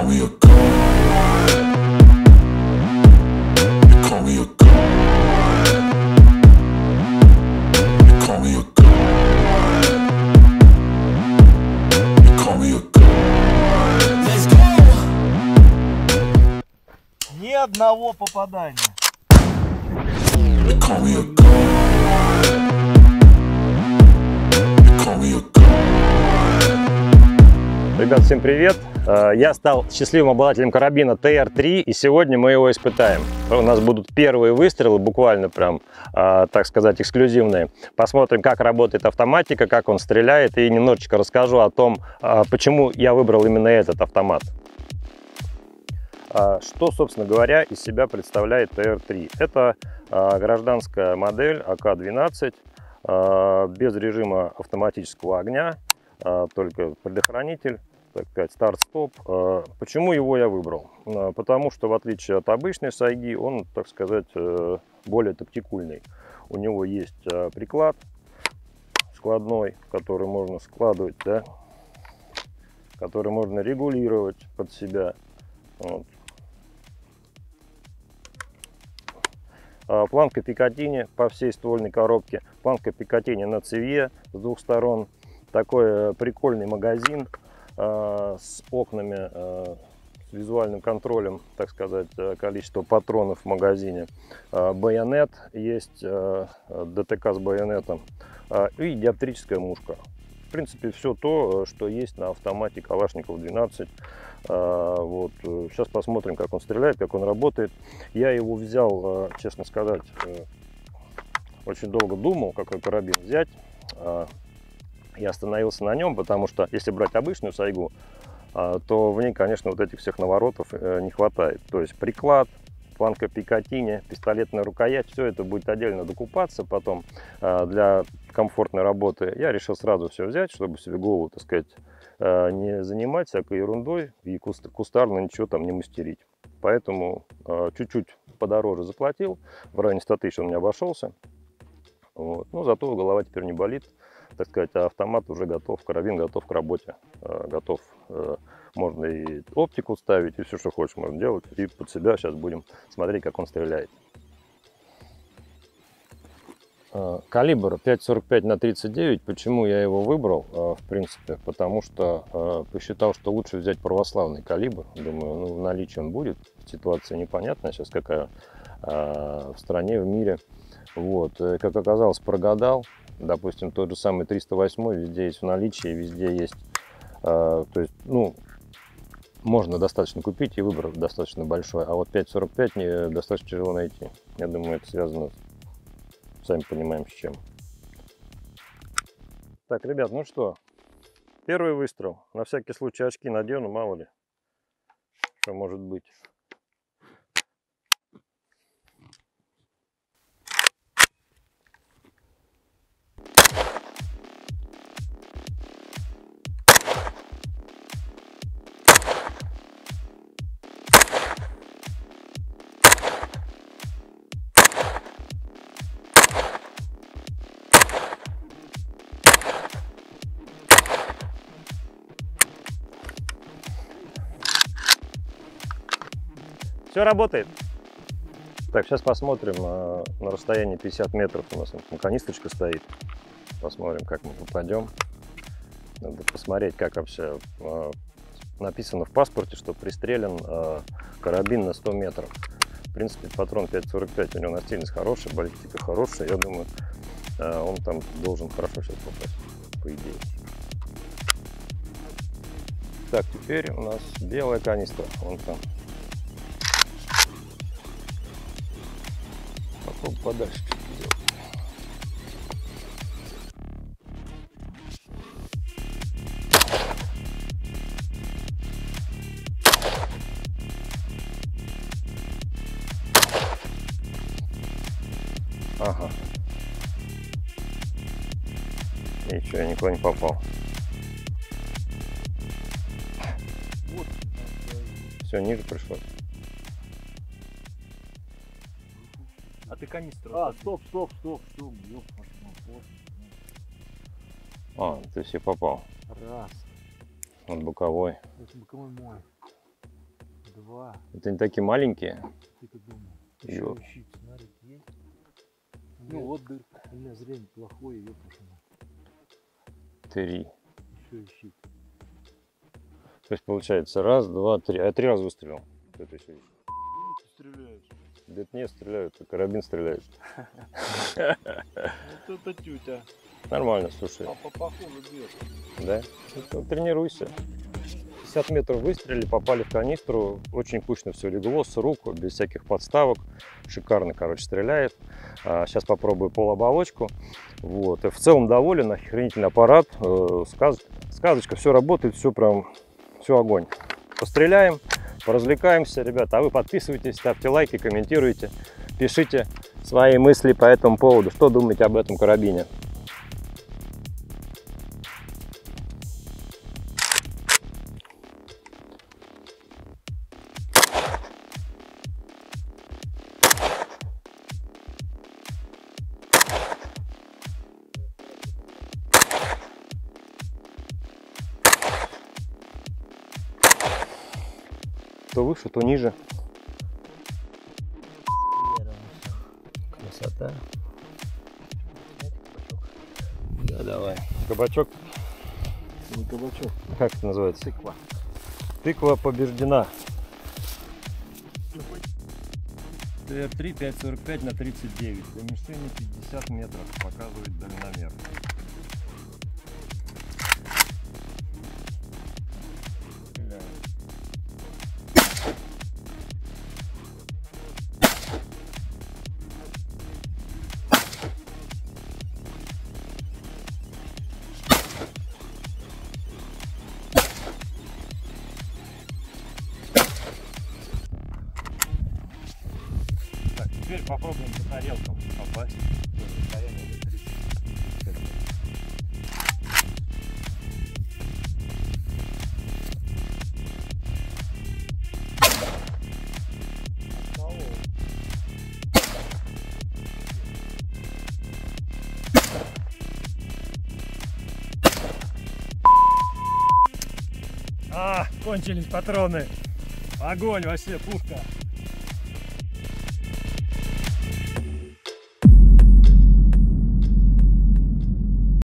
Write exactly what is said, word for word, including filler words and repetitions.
call me a god. You call me a god. You call me a god. You call me a god. Let's go. Ни одного попадания. You call me a god. You call me a god. Ребят, всем привет! Я стал счастливым обладателем карабина Т Р три, и сегодня мы его испытаем. У нас будут первые выстрелы, буквально прям, так сказать, эксклюзивные. Посмотрим, как работает автоматика, как он стреляет, и немножечко расскажу о том, почему я выбрал именно этот автомат. Что, собственно говоря, из себя представляет Т Р три? Это гражданская модель А К двенадцать, без режима автоматического огня, только предохранитель, так сказать, старт-стоп. Почему его я выбрал? Потому что, в отличие от обычной сайги, он, так сказать, более тактикульный. У него есть приклад складной, который можно складывать, да, который можно регулировать под себя. Вот. Планка Пикатини по всей ствольной коробке, планка Пикатини на цевье с двух сторон. Такой прикольный магазин э, с окнами, э, с визуальным контролем, так сказать, количество патронов в магазине. Э, байонет есть, э, Д Т К с байонетом, э, и диоптрическая мушка. В принципе, все то, что есть на автомате Калашников двенадцать. Э, вот. Сейчас посмотрим, как он стреляет, как он работает. Я его взял, э, честно сказать, э, очень долго думал, какой карабин взять. Э, Я остановился на нем, потому что если брать обычную сайгу, то в ней, конечно, вот этих всех наворотов не хватает. То есть приклад, планка Пикатини, пистолетная рукоять, все это будет отдельно докупаться потом для комфортной работы. Я решил сразу все взять, чтобы себе голову, так сказать, не занимать всякой ерундой и кустарно ничего там не мастерить. Поэтому чуть-чуть подороже заплатил, в районе ста тысяч он мне обошелся. Вот. Но зато голова теперь не болит. Так сказать, а автомат уже готов, карабин готов к работе, готов. Можно и оптику ставить, и все, что хочешь, можно делать. И под себя сейчас будем смотреть, как он стреляет. Калибр пять сорок пять на тридцать девять. Почему я его выбрал? В принципе, потому что посчитал, что лучше взять православный калибр. Думаю, ну, в наличии он будет. Ситуация непонятная сейчас какая в стране, в мире. Вот, как оказалось, прогадал. Допустим, тот же самый триста восемь везде есть в наличии, везде есть. Э, то есть, ну, можно достаточно купить, и выбор достаточно большой. А вот пять сорок пять не, достаточно тяжело найти. Я думаю, это связано, сами понимаем, с чем. Так, ребят, ну что, первый выстрел. На всякий случай очки надену, мало ли, что может быть. Все работает. Так, сейчас посмотрим э, на расстоянии пятьдесят метров. У нас канистрочка стоит. Посмотрим, как мы попадем. Надо посмотреть, как вообще э, написано в паспорте, что пристрелен э, карабин на сто метров. В принципе, патрон пять сорок пять, у него настильность хорошая, баллистика хорошая. Я думаю, э, он там должен хорошо сейчас попасть, по идее. Так, теперь у нас белая канистра. Вон там. Попробуем подальше чуть-чуть сделать. Ага. Ничего, я никуда не попал. Вот. Все, ниже пришлось. А ты канистру. А, стоп, стоп, стоп, стоп. Ёп, А, ты все попал. Раз. Вот боковой. Это боковой мой. Два. Это не такие маленькие. Ты-то думал. Ё. Еще щит, смотри, есть. Ну вот дырка. У меня зрение плохое, ее пошла. Три. Еще и щит. То есть получается раз, два, три. А я три раза выстрелил. Это еще есть. Ты стреляешь. Да это не стреляют, а карабин стреляет. Вот это тютя. Нормально, слушай. А по походу бьет. Да? Ну, тренируйся. пятьдесят метров выстрелили, попали в канистру. Очень кучно все легло, с рук, без всяких подставок. Шикарно, короче, стреляет. А, сейчас попробую полуоболочку. Вот. И в целом доволен, охренительный аппарат. Э, сказ... Сказочка, все работает, все прям, все огонь. Постреляем, поразвлекаемся, ребята. А вы подписывайтесь, ставьте лайки, комментируйте, пишите свои мысли по этому поводу. Что думаете об этом карабине? То выше, то ниже. Красота. Да, давай. Кабачок. Не кабачок. Как это называется? Тыква. Тыква побеждена. Т Р три пять сорок пять на тридцать девять. До мишени пятьдесят метров показывает дальномер. Так, теперь попробуем по тарелкам попасть. Расстояние до тридцати пяти метров. А, кончились патроны. Огонь вообще, пушка.